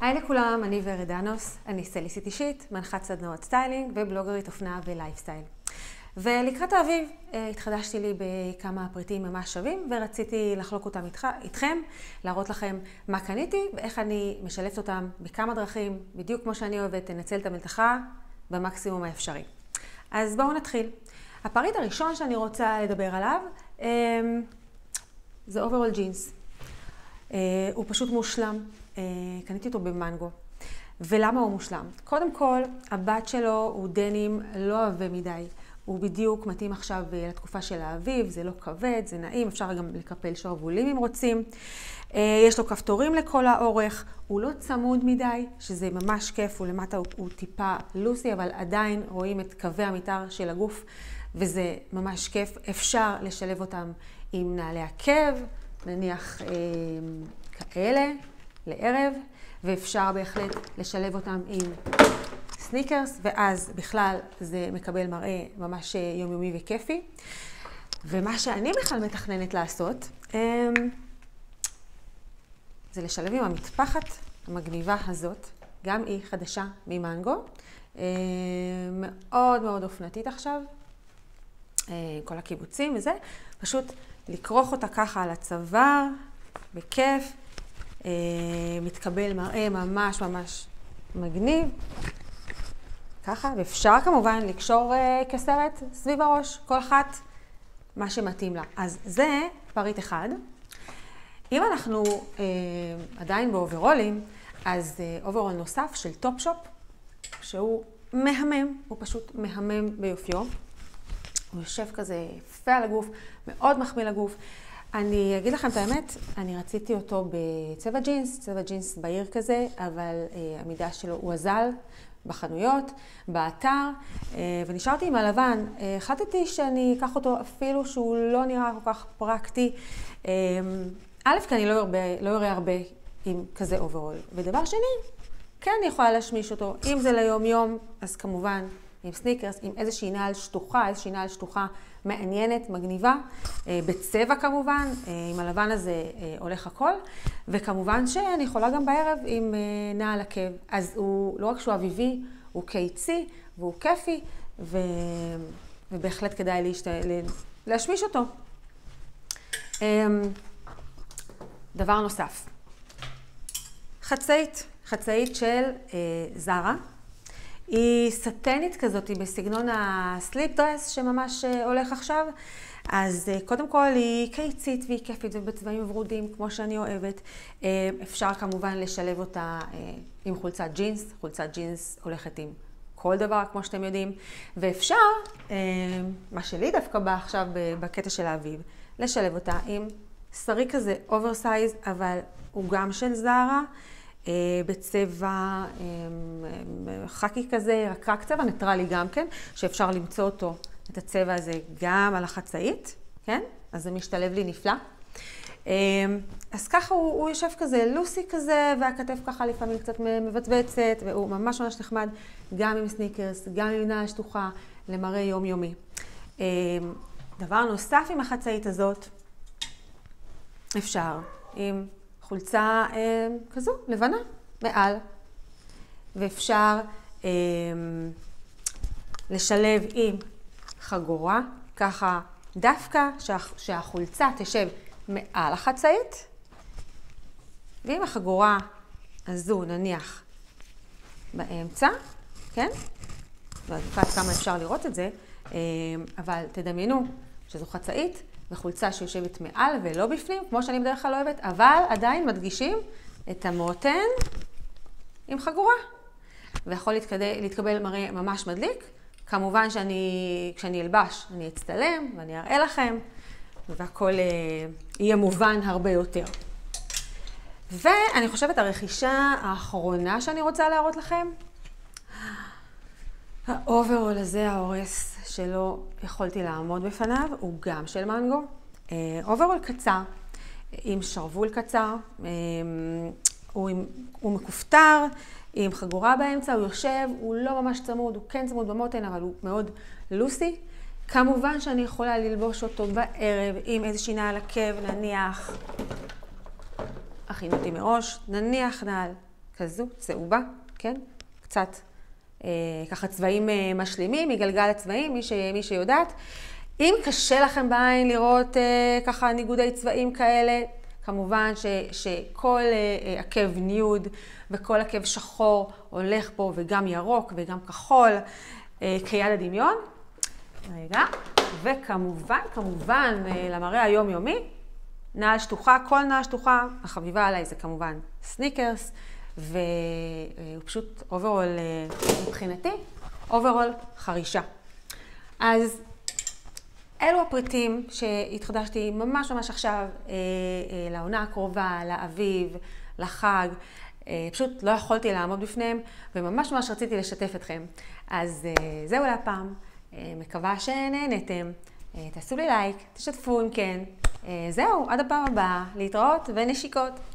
היי לכולם, אני ורד דנוס, אני סטייליסטית אישית, מנחת סדנאות סטיילינג ובלוגרית אופנה ולייפסטייל. ולקראת האביב התחדשתי לי בכמה פריטים ממש שווים ורציתי לחלוק אותם איתכם, להראות לכם מה קניתי ואיך אני משלבת אותם בכמה דרכים, בדיוק כמו שאני אוהבת, לנצל את המלתחה במקסימום האפשרי. אז בואו נתחיל. הפריט הראשון שאני רוצה לדבר עליו זה אוברול ג'ינס. הוא פשוט מושלם. קניתי אותו במנגו. ולמה הוא מושלם? קודם כל, הבת שלו הוא דנים לא עבה מדי. הוא בדיוק מתאים עכשיו לתקופה של האביב, זה לא כבד, זה נעים, אפשר גם לקפל שרוולים אם רוצים. יש לו כפתורים לכל האורך, הוא לא צמוד מדי, שזה ממש כיף, הוא למטה הוא טיפה לוסי, אבל עדיין רואים את קווי המתאר של הגוף, וזה ממש כיף. אפשר לשלב אותם עם נעלי עקב, נניח כאלה, לערב, ואפשר בהחלט לשלב אותם עם סניקרס, ואז בכלל זה מקבל מראה ממש יומיומי וכיפי. ומה שאני בכלל מתכננת לעשות, זה לשלב עם המטפחת המגניבה הזאת, גם היא חדשה ממנגו, מאוד מאוד אופנתית עכשיו, כל הקיבוצים וזה, פשוט לקרוך אותה ככה על הצוואר, בכיף, מתקבל מראה ממש ממש מגניב, ככה, ואפשר כמובן לקשור כסרת סביב הראש, כל אחת מה שמתאים לה. אז זה פריט אחד. אם אנחנו עדיין באוברולים, אז אוברול נוסף של טופ-שופ, שהוא מהמם, הוא פשוט מהמם ביופיו. הוא יושב כזה יפה על הגוף, מאוד מחמיא לגוף. אני אגיד לכם את האמת, אני רציתי אותו בצבע ג'ינס, צבע ג'ינס בהיר כזה, אבל המידה שלו הוא אזל בחנויות, באתר, ונשארתי עם הלבן. החלטתי שאני אקח אותו אפילו שהוא לא נראה כל כך פרקטי. א', כי אני לא אראה הרבה עם כזה אוברול. ודבר שני, כן אני יכולה להשמיש אותו. אם זה ליום יום, אז כמובן עם סניקרס, עם איזושהי נעל שטוחה, מעניינת, מגניבה, בצבע כמובן, עם הלבן הזה הולך הכל, וכמובן שאני יכולה גם בערב עם נעל עקב. אז הוא לא רק שהוא אביבי, הוא קיצי והוא כיפי, ובהחלט כדאי להשמיש אותו. דבר נוסף, חצאית של זרה. היא סטנית כזאת, היא בסגנון הסליפ דרס שממש הולך עכשיו. אז קודם כל היא קיצית והיא כיפית ובצבעים ורודים כמו שאני אוהבת. אפשר כמובן לשלב אותה עם חולצת ג'ינס. חולצת ג'ינס הולכת עם כל דבר כמו שאתם יודעים. ואפשר, מה שלי דווקא בא עכשיו בקטע של האביב, לשלב אותה עם שרי כזה אוברסייז, אבל הוא גם של זרה. בצבע חקי כזה, רק צבע ניטרלי גם כן, שאפשר למצוא אותו, את הצבע הזה גם על החצאית, כן? אז זה משתלב לי נפלא. אז ככה הוא יושב כזה לוסי כזה, והכתף ככה לפעמים קצת מבצבצת, והוא ממש ממש נחמד, גם עם סניקרס, גם עם נעל שטוחה, למראה יומיומי. דבר נוסף עם החצאית הזאת, אפשר עם חולצה כזו, לבנה, מעל. ואפשר לשלב עם חגורה, ככה דווקא שהחולצה תשב מעל החצאית. ועם החגורה הזו נניח באמצע, כן? ועד כמה אפשר לראות את זה, אבל תדמיינו שזו חצאית, וחולצה שיושבת מעל ולא בפנים, כמו שאני בדרך כלל אוהבת, אבל עדיין מדגישים את המותן עם חגורה. ויכול להתקבל מראה ממש מדליק. כמובן כשאני אלבש, אני אצטלם ואני אראה לכם, והכל יהיה מובן הרבה יותר. ואני חושבת הרכישה האחרונה שאני רוצה להראות לכם, האוברול הזה, ההורס שלא יכולתי לעמוד בפניו, הוא גם של מנגו. אוברול קצר, עם שרוול קצר, הוא מכופתר, עם חגורה באמצע, הוא יושב, הוא לא ממש צמוד, הוא כן צמוד במותן, אבל הוא מאוד לוסי. כמובן שאני יכולה ללבוש אותו בערב עם איזושהי נעל עקב, נניח, הכין אותי מראש, נניח נעל כזו, צהובה, כן? קצת ככה צבעים משלימים, מגלגל הצבעים, מי שיודעת. אם קשה לכם בעין לראות ככה ניגודי צבעים כאלה, כמובן שכל עקב ניוד וכל עקב שחור הולך פה, וגם ירוק וגם כחול, כיד הדמיון. רגע, וכמובן, למראה היומיומי, נעל שטוחה, כל נעל שטוחה, החביבה עליי זה כמובן סניקרס, והוא פשוט אוברול מבחינתי, אוברול חרישה. אז אלו הפריטים שהתחדשתי ממש עכשיו לעונה הקרובה, לאביב, לחג. פשוט לא יכולתי לעמוד בפניהם, וממש רציתי לשתף אתכם. אז זהו להפעם. מקווה שנהנתם. תעשו לי לייק, תשתפו אם כן. זהו, עד הפעם הבאה. להתראות ונשיקות.